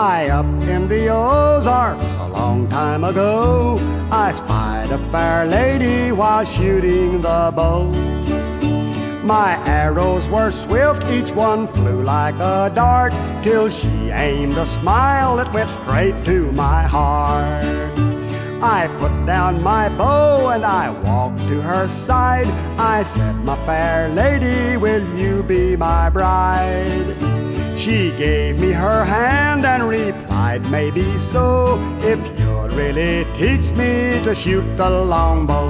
High up in the Ozarks a long time ago, I spied a fair lady while shooting the bow. My arrows were swift, each one flew like a dart, till she aimed a smile that went straight to my heart. I put down my bow and I walked to her side. I said, "My fair lady, will you be my bride?" She gave me her hand and replied, "Maybe so, if you'll really teach me to shoot the longbow."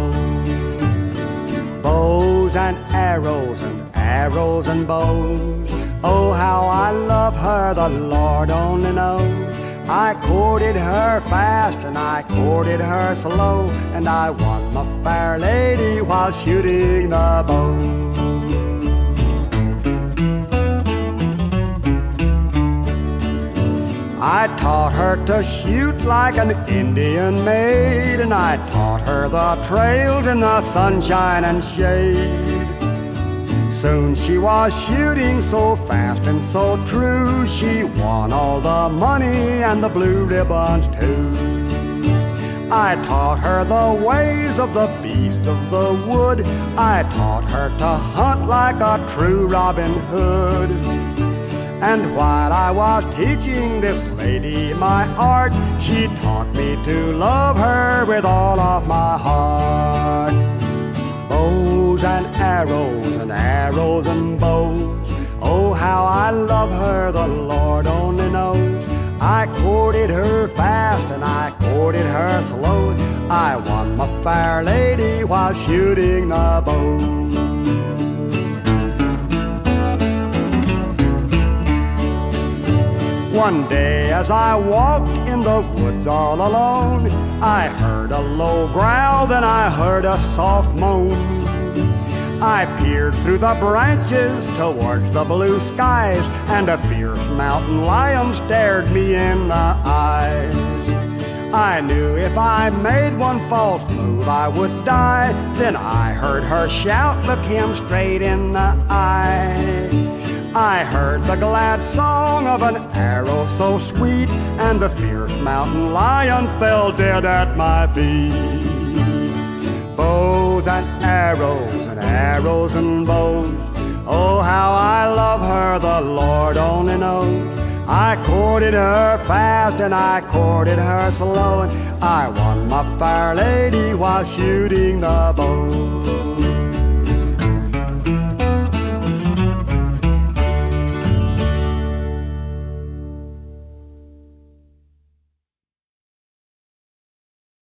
Bows and arrows and arrows and bows, oh how I love her, the Lord only knows. I courted her fast and I courted her slow, and I won my fair lady while shooting the bow. I taught her to shoot like an Indian maid, and I taught her the trails in the sunshine and shade. Soon she was shooting so fast and so true, she won all the money and the blue ribbons too. I taught her the ways of the beasts of the wood, I taught her to hunt like a true Robin Hood. And while I was teaching this lady my art, she taught me to love her with all of my heart. Bows and arrows and arrows and bows, oh how I love her, the Lord only knows. I courted her fast and I courted her slow, I won my fair lady while shooting the bow. One day as I walked in the woods all alone, I heard a low growl, then I heard a soft moan. I peered through the branches towards the blue skies, and a fierce mountain lion stared me in the eyes. I knew if I made one false move I would die. Then I heard her shout, look him straight in the eye. I heard the glad song of an arrow so sweet, and the fierce mountain lion fell dead at my feet. Bows and arrows and arrows and bows, oh how I love her, the Lord only knows. I courted her fast and I courted her slow, and I won my fair lady while shooting the bow.